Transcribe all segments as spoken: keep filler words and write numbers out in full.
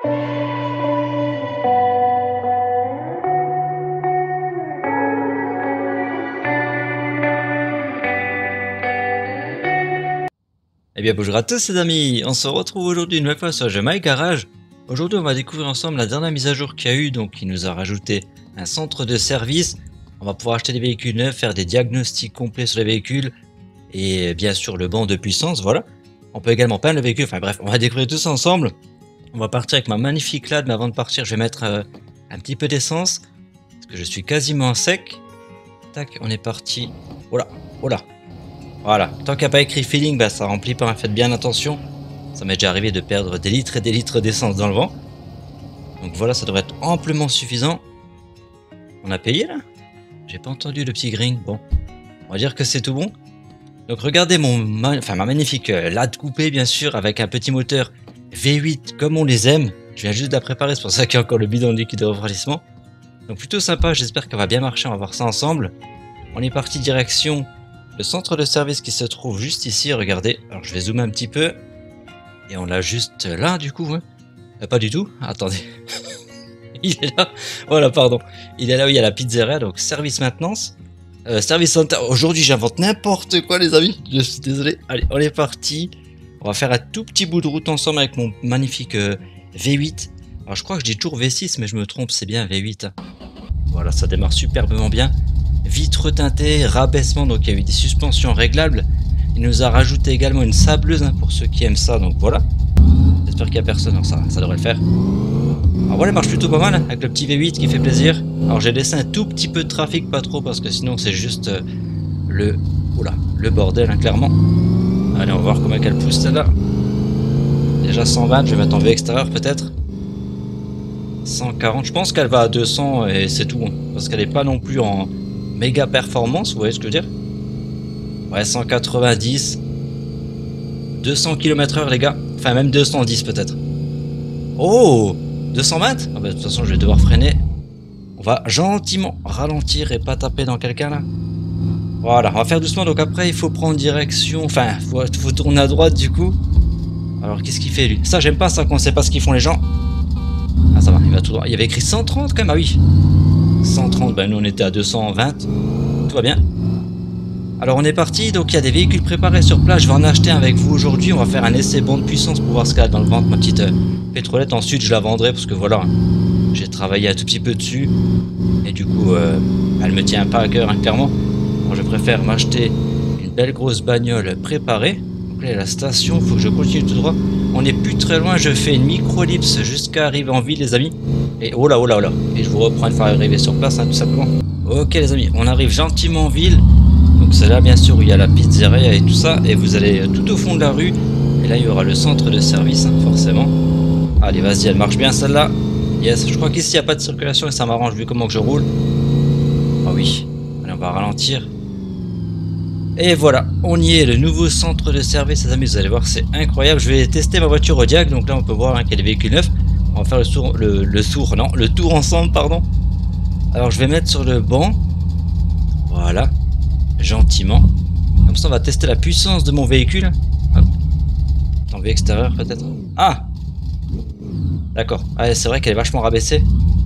Eh bien bonjour à tous les amis, on se retrouve aujourd'hui une nouvelle fois sur jeu My Garage. Aujourd'hui on va découvrir ensemble la dernière mise à jour qu'il y a eu, donc qui nous a rajouté un centre de service. On va pouvoir acheter des véhicules neufs, faire des diagnostics complets sur les véhicules et bien sûr le banc de puissance, voilà. On peut également peindre le véhicule, enfin bref, on va découvrir tout ça ensemble. On va partir avec ma magnifique lad, mais avant de partir je vais mettre euh, un petit peu d'essence, parce que je suis quasiment sec. Tac, on est parti. Oh là, oh là. Voilà, tant qu'il n'y a pas écrit feeling, bah ça remplit pas, faites bien attention. Ça m'est déjà arrivé de perdre des litres et des litres d'essence dans le vent. Donc voilà, ça devrait être amplement suffisant. On a payé là? J'ai pas entendu le petit green. Bon, on va dire que c'est tout bon. Donc regardez mon ma... enfin, ma magnifique euh, lad coupée bien sûr, avec un petit moteur V huit comme on les aime. Je viens juste de la préparer, c'est pour ça qu'il y a encore le bidon de liquide de refroidissement. Donc plutôt sympa, j'espère qu'elle va bien marcher, on va voir ça ensemble. On est parti direction le centre de service qui se trouve juste ici, regardez. Alors je vais zoomer un petit peu. Et on l'a juste là du coup. Hein. Euh, pas du tout, attendez. Il est là. Voilà, pardon. Il est là où il y a la pizzeria, donc service maintenance. Euh, service center. Aujourd'hui j'invente n'importe quoi les amis. Je suis désolé. Allez, on est parti. On va faire un tout petit bout de route ensemble avec mon magnifique euh, V huit. Alors je crois que je dis toujours V six, mais je me trompe, c'est bien V huit. Hein. Voilà, ça démarre superbement bien. Vitre teintée, rabaissement, donc il y a eu des suspensions réglables. Il nous a rajouté également une sableuse hein, pour ceux qui aiment ça, donc voilà. J'espère qu'il n'y a personne, non, ça, ça devrait le faire. Alors voilà, il marche plutôt pas mal hein, avec le petit V huit qui fait plaisir. Alors j'ai laissé un tout petit peu de trafic, pas trop, parce que sinon c'est juste euh, le, oula, le bordel hein, clairement. Allez, on va voir comment elle pousse celle-là. Déjà cent vingt, je vais mettre en V extérieur peut-être. cent quarante, je pense qu'elle va à deux cents et c'est tout, hein, parce qu'elle n'est pas non plus en méga performance, vous voyez ce que je veux dire? Ouais, cent quatre-vingt-dix, deux cents kilomètres heure les gars, enfin même deux cent dix peut-être. Oh, deux cent vingt? Ah bah, de toute façon je vais devoir freiner. On va gentiment ralentir et pas taper dans quelqu'un là. Voilà, on va faire doucement, donc après il faut prendre direction, enfin faut, faut tourner à droite du coup. Alors qu'est-ce qu'il fait lui? Ça j'aime pas ça qu'on sait pas ce qu'ils font les gens. Ah ça va, il va tout droit. Il y avait écrit cent trente quand même, ah oui. cent trente, ben nous on était à deux cent vingt. Tout va bien. Alors on est parti, donc il y a des véhicules préparés sur place. Je vais en acheter un avec vous aujourd'hui. On va faire un essai bon de puissance pour voir ce qu'il y a dans le ventre, ma petite euh, pétrolette. Ensuite je la vendrai parce que voilà, j'ai travaillé un tout petit peu dessus. Et du coup, euh, elle me tient pas à cœur, hein, clairement. Alors, je préfère m'acheter une belle grosse bagnole préparée. Donc là il y a la station, il faut que je continue tout droit. On n'est plus très loin, je fais une micro-ellipse jusqu'à arriver en ville les amis. Et oh là oh là oh là. Et je vous reprends une fois arrivé sur place hein, tout simplement. Ok les amis, on arrive gentiment en ville. Donc c'est là bien sûr où il y a la pizzeria et tout ça. Et vous allez tout au fond de la rue. Et là il y aura le centre de service hein, forcément. Allez vas-y, elle marche bien celle-là. Yes, je crois qu'ici il n'y a pas de circulation et ça m'arrange vu comment que je roule. Ah oui, allez on va ralentir. Et voilà, on y est, le nouveau centre de service les amis, vous allez voir c'est incroyable. Je vais tester ma voiture au diag, donc là on peut voir hein, qu'il y a des véhicules neufs. On va faire le tour, le, le tour, non, le tour ensemble, pardon. Alors je vais mettre sur le banc, voilà, gentiment. Comme ça on va tester la puissance de mon véhicule. Hop. En vue extérieure peut-être. Ah, d'accord, ah, c'est vrai qu'elle est vachement rabaissée.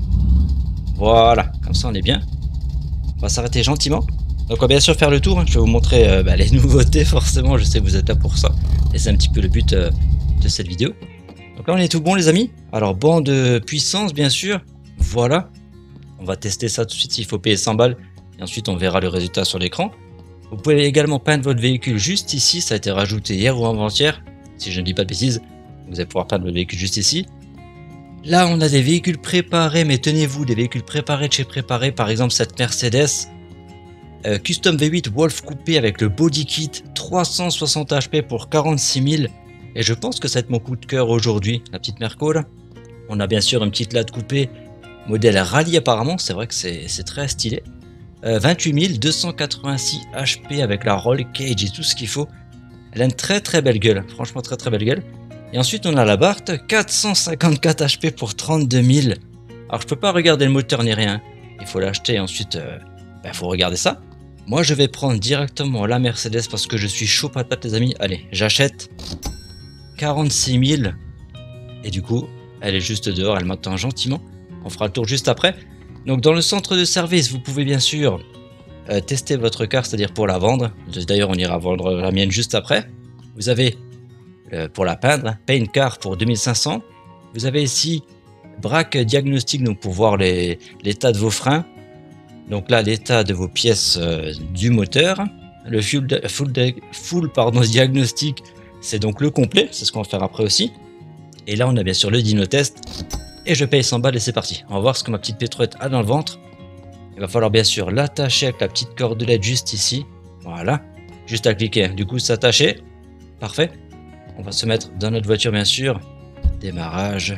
Voilà, comme ça on est bien. On va s'arrêter gentiment. Donc on va bien sûr faire le tour, hein. Je vais vous montrer euh, bah, les nouveautés forcément, je sais que vous êtes là pour ça. Et c'est un petit peu le but euh, de cette vidéo. Donc là on est tout bon les amis. Alors banc de puissance bien sûr, voilà. On va tester ça tout de suite, il faut payer cent balles. Et ensuite on verra le résultat sur l'écran. Vous pouvez également peindre votre véhicule juste ici, ça a été rajouté hier ou avant-hier. Si je ne dis pas de bêtises, vous allez pouvoir peindre votre véhicule juste ici. Là on a des véhicules préparés, mais tenez-vous, des véhicules préparés de chez préparés. Par exemple cette Mercedes. Euh, Custom V huit Wolf coupé avec le body kit, trois cent soixante H P pour quarante-six mille. Et je pense que ça va être mon coup de cœur aujourd'hui, la petite Merco là. On a bien sûr une petite lad coupée, modèle rallye apparemment, c'est vrai que c'est très stylé. Euh, vingt-huit mille deux cent quatre-vingt-six H P avec la roll cage et tout ce qu'il faut. Elle a une très très belle gueule, franchement très très belle gueule. Et ensuite on a la Bart, quatre cent cinquante-quatre H P pour trente-deux mille. Alors je peux pas regarder le moteur ni rien, il faut l'acheter et ensuite euh, bah, faut regarder ça. Moi je vais prendre directement la Mercedes parce que je suis chaud patate les amis. Allez, j'achète quarante-six mille. Et du coup, Elle est juste dehors, elle m'attend gentiment. On fera le tour juste après. Donc dans le centre de service, vous pouvez bien sûr euh, tester votre car, c'est-à-dire pour la vendre. D'ailleurs, on ira vendre la mienne juste après. Vous avez euh, pour la peindre, Paint Car pour deux mille cinq cents. Vous avez ici Braque Diagnostic, donc pour voir l'état de vos freins. Donc là, l'état de vos pièces euh, du moteur. Le full, full, full pardon, diagnostic, c'est donc le complet, c'est ce qu'on va faire après aussi. Et là, on a bien sûr le dyno test. Et je paye cent balles et c'est parti. On va voir ce que ma petite pétrolette a dans le ventre. Il va falloir bien sûr l'attacher avec la petite cordelette juste ici. Voilà. Juste à cliquer. Du coup, s'attacher. Parfait. On va se mettre dans notre voiture, bien sûr. Démarrage.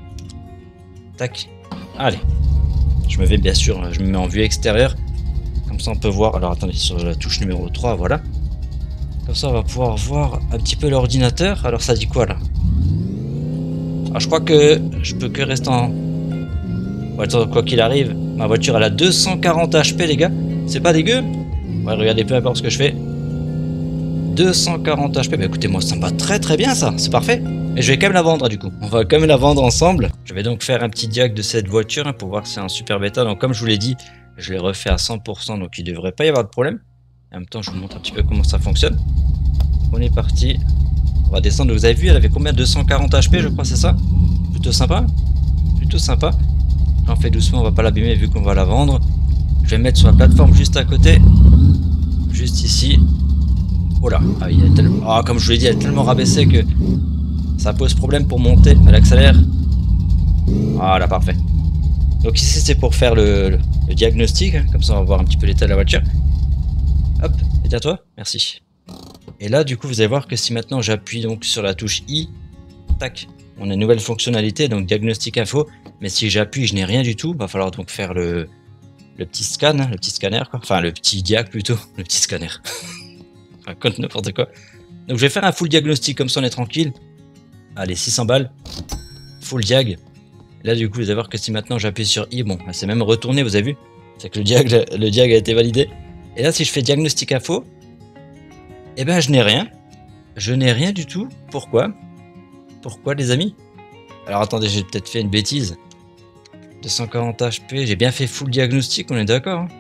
Tac. Allez. Je me vais bien sûr, je me mets en vue extérieure. Comme ça, on peut voir. Alors, attendez, sur la touche numéro trois, voilà. Comme ça, on va pouvoir voir un petit peu l'ordinateur. Alors, ça dit quoi là? Alors, je crois que je peux que rester en... Bon, attends, quoi qu'il arrive, ma voiture elle a deux cent quarante H P, les gars. C'est pas dégueu. Ouais, regardez, peu importe ce que je fais. deux cent quarante H P. Bah écoutez, moi, ça me va très très bien, ça. C'est parfait. Et je vais quand même la vendre, du coup. On va quand même la vendre ensemble. Je vais donc faire un petit diag de cette voiture hein, pour voir si c'est un super bêta. Donc, comme je vous l'ai dit, je l'ai refait à cent pour cent. Donc, il ne devrait pas y avoir de problème. En même temps, je vous montre un petit peu comment ça fonctionne. On est parti. On va descendre. Vous avez vu, elle avait combien? Deux cent quarante H P, je crois, c'est ça? Plutôt sympa. Plutôt sympa. J'en fais doucement, on va pas l'abîmer vu qu'on va la vendre. Je vais mettre sur la plateforme juste à côté. Juste ici. Oh là. Ah, il est tellement... ah, comme je vous l'ai dit, elle est tellement rabaissée que ça pose problème pour monter. Elle accélère. Voilà, parfait. Donc ici, c'est pour faire le, le, le diagnostic. Hein. Comme ça, on va voir un petit peu l'état de la voiture. Hop, et à toi. Merci. Et là, du coup, vous allez voir que si maintenant j'appuie donc sur la touche I, tac, on a une nouvelle fonctionnalité, donc diagnostic info. Mais si j'appuie, je n'ai rien du tout. Va falloir donc faire le, le petit scan, le petit scanner, quoi. Enfin, le petit diag plutôt, le petit scanner. Enfin, compte n'importe quoi. Donc, je vais faire un full diagnostic, comme ça on est tranquille. Allez, six cents balles. Full diag. Là, du coup, vous allez voir que si maintenant j'appuie sur I, bon, c'est même retourné, vous avez vu. C'est que le diag, le, le diag a été validé. Et là, si je fais diagnostic info, eh ben, je n'ai rien. Je n'ai rien du tout. Pourquoi? Pourquoi, les amis? Alors, attendez, j'ai peut-être fait une bêtise. deux cent quarante H P, j'ai bien fait full diagnostic, on est d'accord hein.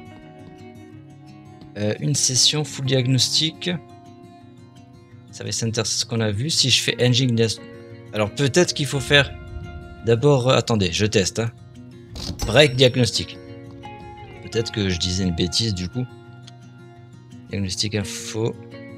euh, Une session full diagnostic. Service Center, c'est ce qu'on a vu. Si je fais engine, alors peut-être qu'il faut faire d'abord, euh, attendez, je teste hein. Break diagnostic. Peut-être que je disais une bêtise du coup. Diagnostic info.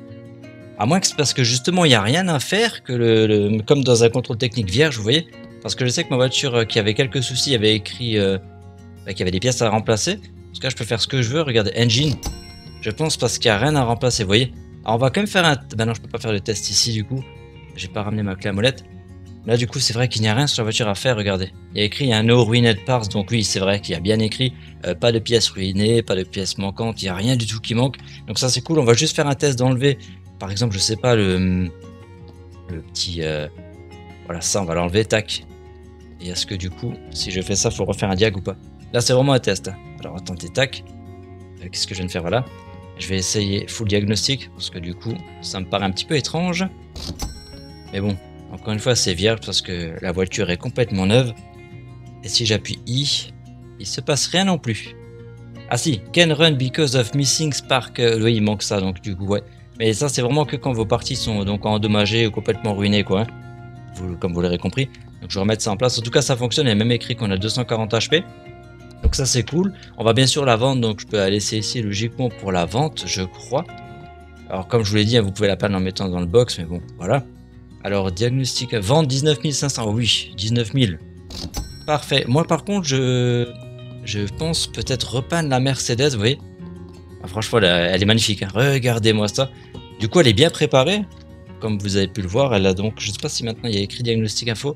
À moins que c'est parce que justement il n'y a rien à faire, que le, le comme dans un contrôle technique vierge, vous voyez. Parce que je sais que ma voiture euh, qui avait quelques soucis avait écrit euh, bah, qu'il y avait des pièces à remplacer. Parce que là je peux faire ce que je veux. Regardez, engine. Je pense parce qu'il n'y a rien à remplacer, vous voyez. Alors on va quand même faire un... Bah non, je peux pas faire le test ici du coup. J'ai pas ramené ma clé à molette. Là du coup c'est vrai qu'il n'y a rien sur la voiture à faire, regardez. Il y a écrit un no ruined parts, donc oui c'est vrai qu'il y a bien écrit. Euh, pas de pièces ruinées, pas de pièces manquantes, il n'y a rien du tout qui manque. Donc ça c'est cool, on va juste faire un test d'enlever. Par exemple je sais pas le... Le petit... Euh... Voilà ça on va l'enlever, tac. Et est-ce que du coup, si je fais ça, il faut refaire un diag ou pas? Là, c'est vraiment un test. Alors, attendez, tac. Euh, Qu'est-ce que je viens de faire? Voilà. Je vais essayer full diagnostic, parce que du coup, ça me paraît un petit peu étrange. Mais bon, encore une fois, c'est vierge, parce que la voiture est complètement neuve. Et si j'appuie I, il se passe rien non plus. Ah si, can run because of missing spark. Oui, il manque ça, donc du coup, ouais. Mais ça, c'est vraiment que quand vos parties sont donc endommagées ou complètement ruinées, quoi. Hein. Vous, comme vous l'aurez compris. Donc je vais remettre ça en place. En tout cas ça fonctionne, il y a même écrit qu'on a deux cent quarante H P. Donc ça c'est cool. On va bien sûr la vendre, donc je peux la laisser ici logiquement pour la vente, je crois. Alors comme je vous l'ai dit, vous pouvez la peindre en mettant dans le box, mais bon, voilà. Alors diagnostic, vente dix-neuf mille cinq cents, oh, oui, dix-neuf mille. Parfait. Moi par contre, je, je pense peut-être repeindre la Mercedes, vous voyez. Ah, franchement, elle est magnifique, hein. Regardez-moi ça. Du coup elle est bien préparée. Comme vous avez pu le voir, elle a donc, je ne sais pas si maintenant il y a écrit diagnostic info.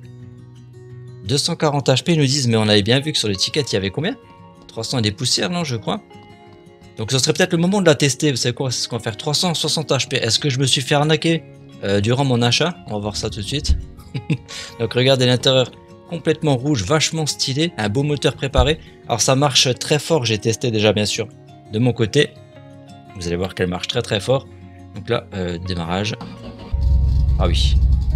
deux cent quarante H P, ils nous disent, mais on avait bien vu que sur les tickets, il y avait combien? trois cents et des poussières, non, je crois. Donc ce serait peut-être le moment de la tester. Vous savez quoi? C'est ce qu'on va faire, trois cent soixante H P. Est-ce que je me suis fait arnaquer euh, durant mon achat? On va voir ça tout de suite. Donc regardez l'intérieur, complètement rouge, vachement stylé. Un beau moteur préparé. Alors ça marche très fort, j'ai testé déjà bien sûr. De mon côté, vous allez voir qu'elle marche très très fort. Donc là, euh, démarrage. Ah oui.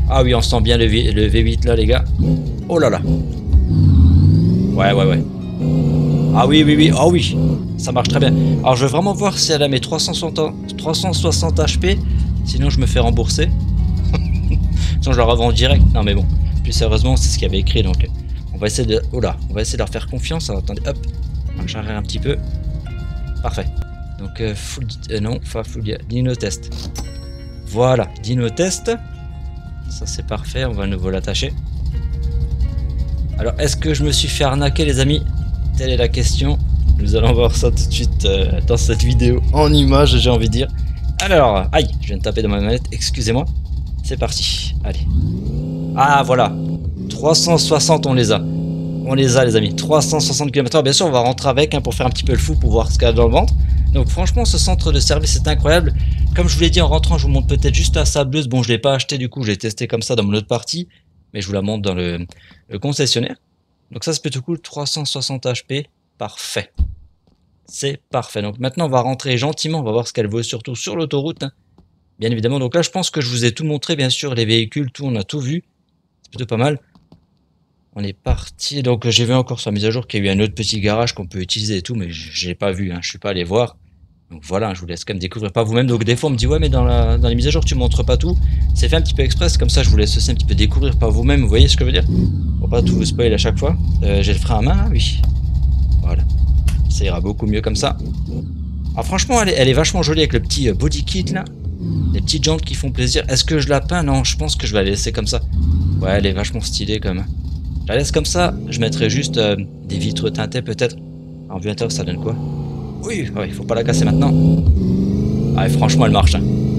Ah oui, on sent bien le, v, le V huit là, les gars. Oh là là. Ouais, ouais, ouais. Ah oui, oui, oui. Oh oui. Ça marche très bien. Alors, je veux vraiment voir si elle a mes trois cent soixante, trois cent soixante H P. Sinon, je me fais rembourser. Sinon, je la revends en direct. Non, mais bon. Plus sérieusement, c'est ce qu'il y avait écrit. Donc, on va essayer de... Oh là. On va essayer de leur faire confiance. Alors, attendez, hop. Marche arrière un petit peu. Parfait. Donc, euh, full... Euh, non, pas full... Dino test. Voilà. Dino test. Ça, c'est parfait. On va à nouveau l'attacher. Alors, est-ce que je me suis fait arnaquer, les amis? Telle est la question. Nous allons voir ça tout de suite euh, dans cette vidéo en images, j'ai envie de dire. Alors, aïe, je viens de taper dans ma manette, excusez-moi. C'est parti, allez. Ah, voilà. trois cent soixante, on les a. On les a, les amis. trois cent soixante kilomètres heure. Bien sûr, on va rentrer avec hein, pour faire un petit peu le fou, pour voir ce qu'il y a dans le ventre. Donc, franchement, ce centre de service est incroyable. Comme je vous l'ai dit en rentrant, je vous montre peut-être juste la sableuse. Bon, je ne l'ai pas acheté, du coup, je l'ai testé comme ça dans mon autre partie. Mais je vous la montre dans le, le concessionnaire. Donc, ça, c'est plutôt cool. trois cent soixante H P. Parfait. C'est parfait. Donc maintenant, on va rentrer gentiment. On va voir ce qu'elle vaut, surtout sur l'autoroute. Hein. Bien évidemment. Donc là, je pense que je vous ai tout montré, bien sûr. Les véhicules, tout, on a tout vu. C'est plutôt pas mal. On est parti. Donc j'ai vu encore sur la mise à jour qu'il y a eu un autre petit garage qu'on peut utiliser et tout. Mais je l'ai pas vu. Hein. Je suis pas allé voir. Donc voilà, je vous laisse quand même découvrir par vous-même. Donc des fois, on me dit, ouais, mais dans, la, dans les mises à jour, tu montres pas tout. C'est fait un petit peu express. Comme ça, je vous laisse aussi un petit peu découvrir par vous-même. Vous voyez ce que je veux dire? Pour pas tout vous spoiler à chaque fois. Euh, j'ai le frein à main, là, oui. Voilà. Ça ira beaucoup mieux comme ça. Alors franchement, elle est, elle est vachement jolie avec le petit body kit là. Les petites jantes qui font plaisir. Est-ce que je la peins? Non, je pense que je vais la laisser comme ça. Ouais, elle est vachement stylée quand même. Je la laisse comme ça. Je mettrai juste euh, des vitres teintées peut-être. En vue intérieure, ça donne quoi? Oui, ouais, il faut pas la casser maintenant. Ah, et franchement, elle marche. Hein.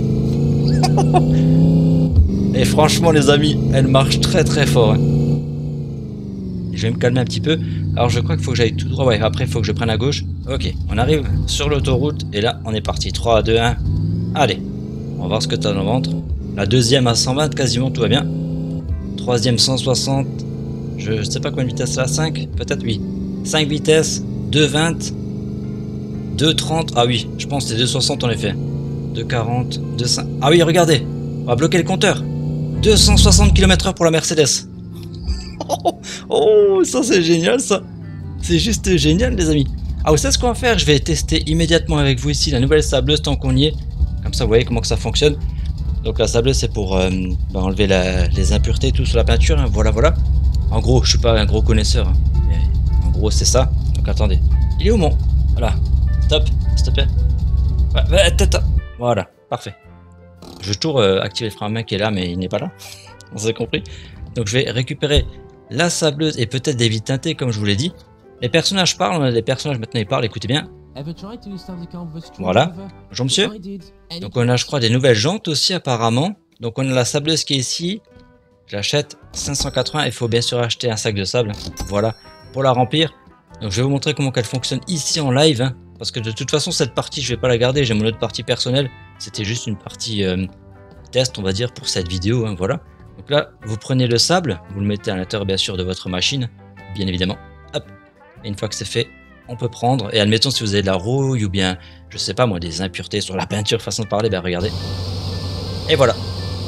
Et franchement, les amis, elle marche très très fort. Hein. Je vais me calmer un petit peu. Alors je crois qu'il faut que j'aille tout droit. Ouais, après il faut que je prenne à gauche. Ok, on arrive sur l'autoroute. Et là, on est parti. trois, deux, un. Allez, on va voir ce que tu as dans le ventre. La deuxième à cent vingt, quasiment tout va bien. Troisième cent soixante. Je sais pas combien de vitesse là. cinq, peut-être oui. cinq vitesses. deux vingt. deux trente. Ah oui, je pense que c'est deux soixante en effet. deux quarante. deux cinq. Ah oui, regardez. On va bloquer le compteur. deux cent soixante kilomètres heure pour la Mercedes. Oh, oh, ça c'est génial ça. C'est juste génial les amis. Ah vous savez ce qu'on va faire? Je vais tester immédiatement avec vous ici la nouvelle sableuse tant qu'on y est. Comme ça vous voyez comment que ça fonctionne. Donc la sableuse c'est pour euh, bah, enlever la, les impuretés tout sur la peinture. Hein. Voilà voilà. En gros je suis pas un gros connaisseur. Hein. Mais en gros c'est ça. Donc attendez. Il est où mon? Voilà. Stop. S'il te plaît. Ouais, ouais, tata. Voilà. Parfait. Je vais toujours euh, activer le frein à main qui est là mais il n'est pas là. On s'est compris. Donc je vais récupérer la sableuse et peut-être des vitres teintées comme je vous l'ai dit. Les personnages parlent, on a des personnages maintenant ils parlent, écoutez bien. Voilà, bonjour monsieur. Donc on a je crois des nouvelles jantes aussi apparemment. Donc on a la sableuse qui est ici. Je l'achète cinq cent quatre-vingts, il faut bien sûr acheter un sac de sable. Voilà, pour la remplir. Donc je vais vous montrer comment elle fonctionne ici en live. Hein, parce que de toute façon cette partie je vais pas la garder, j'ai mon autre partie personnelle. C'était juste une partie euh, test on va dire pour cette vidéo, hein, voilà. Donc là, vous prenez le sable, vous le mettez à l'intérieur bien sûr de votre machine, bien évidemment. Hop. Et une fois que c'est fait, on peut prendre. Et admettons si vous avez de la rouille ou bien, je sais pas moi, des impuretés sur la peinture, façon de parler, ben regardez. Et voilà.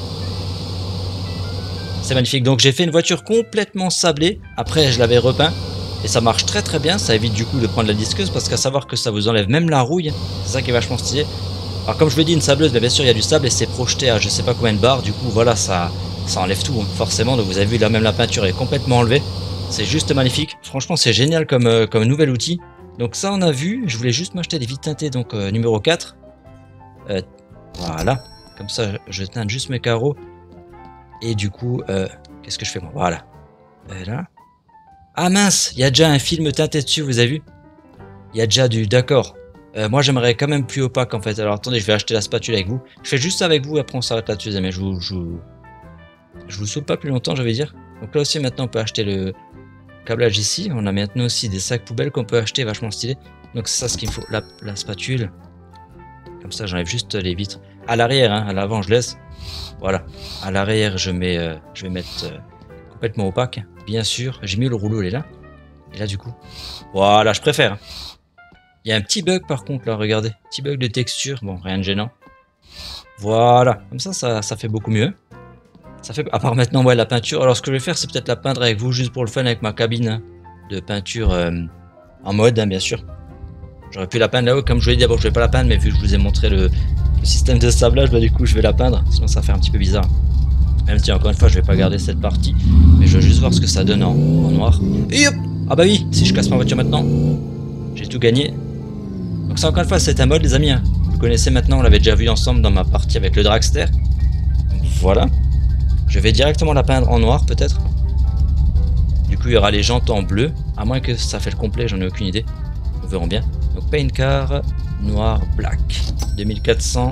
C'est magnifique. Donc j'ai fait une voiture complètement sablée. Après, je l'avais repeint. Et ça marche très très bien. Ça évite du coup de prendre la disqueuse parce qu'à savoir que ça vous enlève même la rouille. C'est ça qui est vachement stylé. Alors comme je vous l'ai dit, une sableuse, ben, bien sûr il y a du sable et c'est projeté à je sais pas combien de bars. Du coup voilà, ça... ça enlève tout, hein, forcément. Donc vous avez vu là même la peinture est complètement enlevée. C'est juste magnifique. Franchement c'est génial comme, euh, comme nouvel outil. Donc ça on a vu. Je voulais juste m'acheter des vitres teintées. Donc euh, numéro quatre. Euh, voilà. Comme ça je teinte juste mes carreaux. Et du coup euh, qu'est-ce que je fais moi? Voilà. Et là. Ah mince, il y a déjà un film teinté dessus, vous avez vu? Il y a déjà du... D'accord. Euh, moi j'aimerais quand même plus opaque en fait. Alors attendez, je vais acheter la spatule avec vous. Je fais juste ça avec vous, après on s'arrête là-dessus les amis. Je vous... Je vous... Je vous saoule pas plus longtemps, je vais dire. Donc là aussi, maintenant, on peut acheter le câblage ici. On a maintenant aussi des sacs poubelles qu'on peut acheter, vachement stylé. Donc c'est ça ce qu'il me faut, la, la spatule. Comme ça, j'enlève juste les vitres. À l'arrière, hein, à l'avant, je laisse. Voilà. À l'arrière, je mets, euh, je vais mettre euh, complètement opaque, bien sûr. J'ai mis le rouleau, il est là. Et là, du coup, voilà, je préfère. Il y a un petit bug par contre, là, regardez. Petit bug de texture. Bon, rien de gênant. Voilà. Comme ça, ça, ça fait beaucoup mieux. Ça fait, à part maintenant, ouais, la peinture. Alors, ce que je vais faire, c'est peut-être la peindre avec vous, juste pour le fun, avec ma cabine hein, de peinture euh, en mode, hein, bien sûr. J'aurais pu la peindre là-haut, comme je vous l'ai dit, d'abord, je vais pas la peindre, mais vu que je vous ai montré le, le système de sablage, bah, du coup, je vais la peindre. Sinon, ça fait un petit peu bizarre. Même si, encore une fois, je vais pas garder cette partie. Mais je veux juste voir ce que ça donne en, en noir. Et hop! Ah bah oui, si je casse ma voiture maintenant, j'ai tout gagné. Donc, ça, encore une fois, c'est un mode, les amis. Hein. Vous connaissez maintenant, on l'avait déjà vu ensemble dans ma partie avec le dragster. Donc, voilà. Je vais directement la peindre en noir peut-être. Du coup il y aura les jantes en bleu. À moins que ça fait le complet, j'en ai aucune idée. Nous verrons bien. Donc paint car, noir, black. deux mille quatre cents.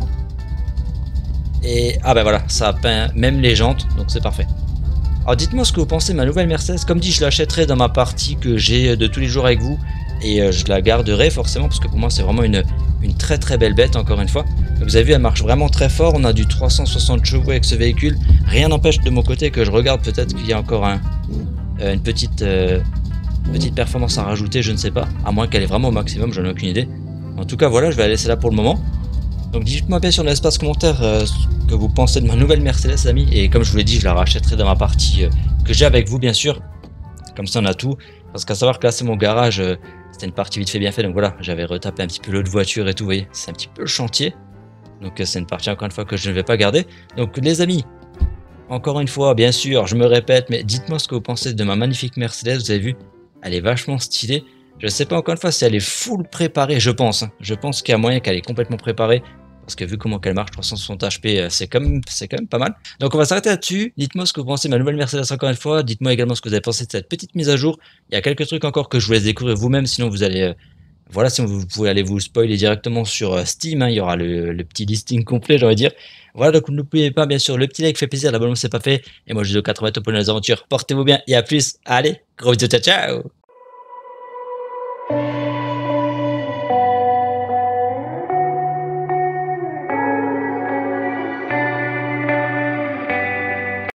Et ah ben voilà, ça a peint même les jantes, donc c'est parfait. Alors dites-moi ce que vous pensez de ma nouvelle Mercedes. Comme dit, je l'achèterai dans ma partie que j'ai de tous les jours avec vous. Et euh, je la garderai forcément parce que pour moi c'est vraiment une, une très très belle bête encore une fois. Vous avez vu, elle marche vraiment très fort. On a du trois cent soixante chevaux avec ce véhicule. Rien n'empêche de mon côté que je regarde peut-être qu'il y a encore un, euh, une petite, euh, petite performance à rajouter, je ne sais pas. À moins qu'elle est vraiment au maximum, j'en ai aucune idée. En tout cas voilà, je vais la laisser là pour le moment. Donc dites-moi bien sur l'espace commentaire euh, ce que vous pensez de ma nouvelle Mercedes, les amis. Et comme je vous l'ai dit, je la rachèterai dans ma partie euh, que j'ai avec vous bien sûr. Comme ça on a tout. Parce qu'à savoir que là c'est mon garage, euh, c'était une partie vite fait bien fait. Donc voilà, j'avais retapé un petit peu l'autre voiture et tout, vous voyez. C'est un petit peu le chantier. Donc euh, c'est une partie encore une fois que je ne vais pas garder. Donc les amis, encore une fois, bien sûr, je me répète, mais dites-moi ce que vous pensez de ma magnifique Mercedes. Vous avez vu, elle est vachement stylée. Je ne sais pas encore une fois si elle est full préparée, je pense. Hein. Je pense qu'il y a moyen qu'elle est complètement préparée. Parce que vu comment elle marche, trois cent soixante H P, c'est quand même, c'est quand même pas mal. Donc on va s'arrêter là-dessus. Dites-moi ce que vous pensez de ma nouvelle Mercedes encore une fois. Dites-moi également ce que vous avez pensé de cette petite mise à jour. Il y a quelques trucs encore que je vous laisse découvrir vous-même, sinon vous allez... Euh, voilà, sinon vous pouvez aller vous spoiler directement sur euh, Steam. Hein. Il y aura le, le petit listing complet, j'ai envie de dire. Voilà, donc n'oubliez pas, bien sûr, le petit like fait plaisir, l'abonnement c'est pas fait. Et moi je vous dis aux quatre-vingts pour les aventures. Portez-vous bien et à plus. Allez, gros bisous, ciao ciao.